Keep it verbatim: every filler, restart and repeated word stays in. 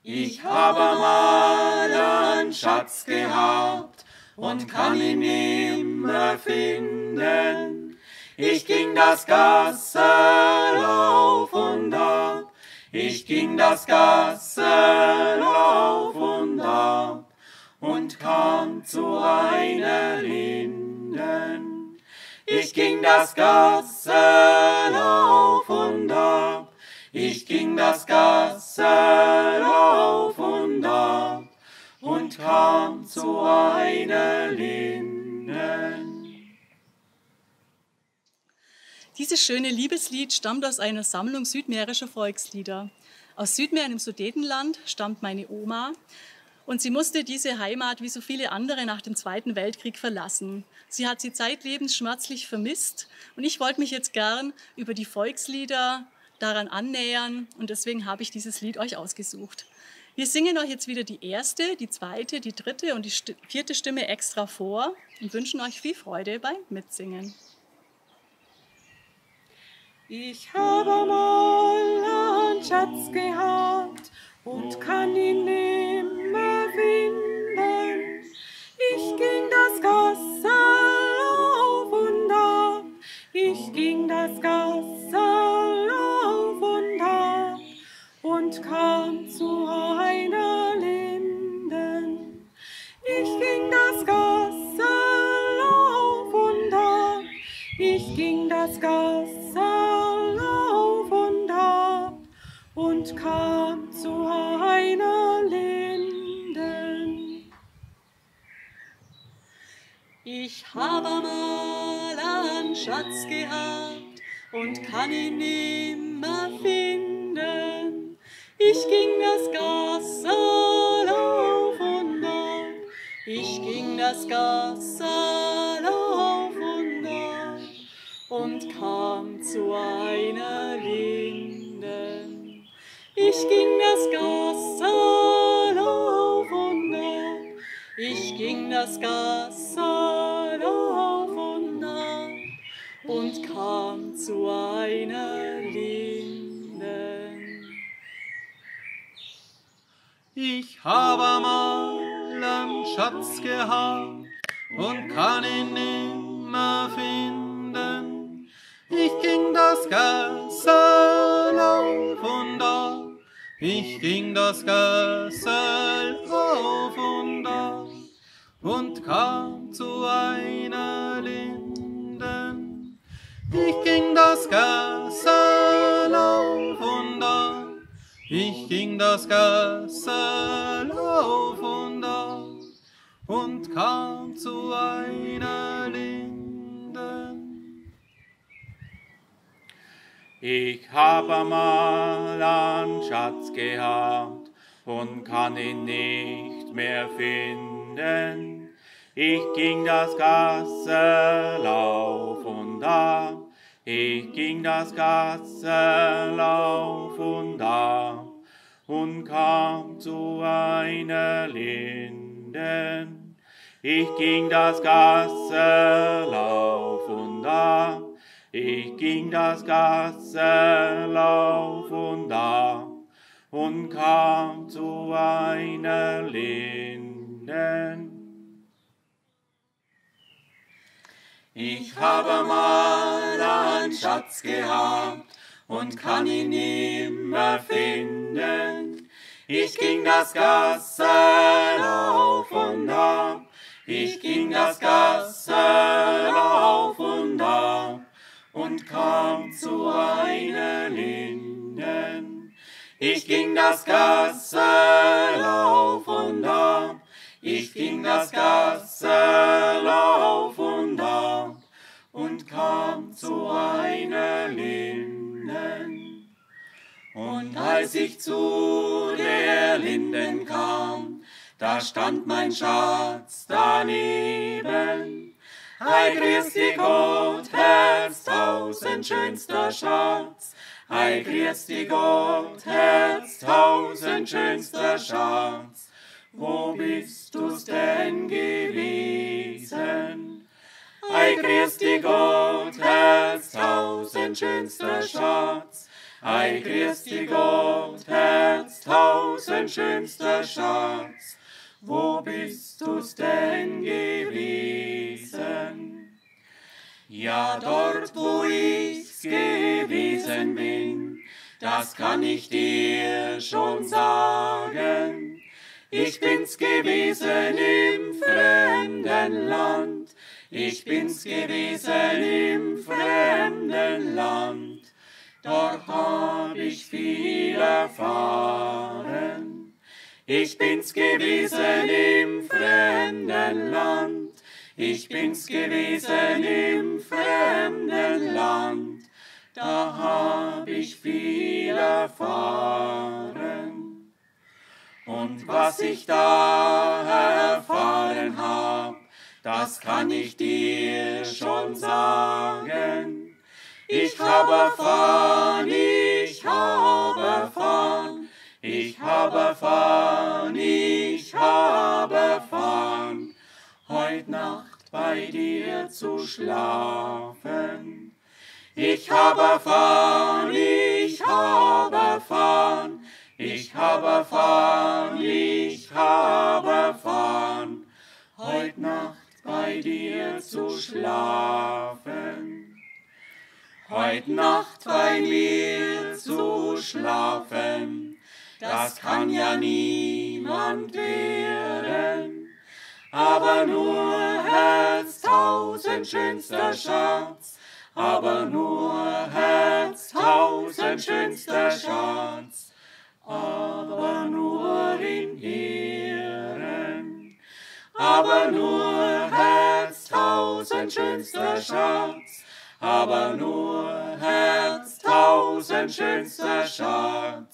Ich habe mal einen Schatz gehabt und kann ihn nimmer finden. Ich ging das Gassel auf und ab, ich ging das Gassel auf und ab und kam zu einer Linden. Ich ging das Gassel auf und ab, ich ging das Gassel auf und ab und kam zu einer Linden. Dieses schöne Liebeslied stammt aus einer Sammlung südmährischer Volkslieder. Aus Südmähren im Sudetenland stammt meine Oma und sie musste diese Heimat wie so viele andere nach dem Zweiten Weltkrieg verlassen. Sie hat sie zeitlebens schmerzlich vermisst und ich wollte mich jetzt gern über die Volkslieder daran annähern und deswegen habe ich dieses Lied euch ausgesucht. Wir singen euch jetzt wieder die erste, die zweite, die dritte und die vierte Stimme extra vor und wünschen euch viel Freude beim Mitsingen. Ich habe mal einen Schatz gehabt und kann ihn nimmer finden. Ich ging das Gassel auf und ab, ich ging das Gassel auf und ab und kam zu einer Linden. Ich ging das Gassel auf und ab, ich ging das Gassel und kam zu einer Linden. Ich habe mal einen Schatz gehabt und kann ihn nimmer finden. Ich ging das Gassel auf und ab, ich ging das Gassel auf und ab und kam zu einer Linden. Ich ging das Gassel auf und ab, ich ging das Gassel auf und ab und kam zu einer Linden. Ich habe mal einen Schatz gehabt und kann ihn nimmer finden. Ich ging das Gassel auf und ab, ich ging das Gassel auf und ab und kam zu einer Linden. Ich ging das Gassel auf und ab, ich ging das Gassel auf und ab und kam zu einer Linden. Ich habe mal einen Schatz gehabt und kann ihn nicht mehr finden. Ich ging das Gassel auf und ab, ich ging das Gassel auf und ab und kam zu einer Linden. Ich ging das Gassel auf und ab, ich ging das Gassel auf und ab und kam zu einer Linden. Ich habe mal einen Schatz gehabt und kann ihn nimmer finden. Ich ging das Gassel auf und ab, ich ging das Gassel auf und ab und kam zu einer Linden. Ich ging das Gassel auf und ab, ich ging das Gassel auf und ab und kam zu einer Linden. Und als ich zu der Linden kam, da stand mein Schatz daneben. Ei, grüß dich Gott, Herztausend, schönster Schatz. Ei, grüß dich Gott, Herztausend, schönster Schatz. Wo bist du's denn gewesen? Ei, grüß dich Gott, Herztausend, schönster Schatz. Ei, grüß dich Gott, Herztausend, tausendschönster Schatz, wo bist du's denn gewesen? Ja, dort, wo ich's gewesen bin, das kann ich dir schon sagen. Ich bin's gewesen im fremden Land, ich bin's gewesen im fremden Land. Dort hab ich viel erfahren. Ich bin's gewesen im fremden Land, ich bin's gewesen im fremden Land. Da hab ich viel erfahren. Und was ich da erfahren hab, das kann ich dir schon sagen. Ich habe erfahren, ich habe erfahren, ich habe erfahren, ich habe erfahren, heut Nacht bei dir zu schlafen. Ich habe erfahren, ich habe erfahren, ich habe erfahren, ich habe erfahren, heut Nacht bei dir zu schlafen. Heut Nacht bei mir zu schlafen, das kann ja niemand wehren. Aber nur Herz tausendschönster Schatz, aber nur Herz tausendschönster Schatz, aber nur in Ehren. Aber nur Herz tausendschönster Schatz, aber nur Herz tausendschönster Schatz,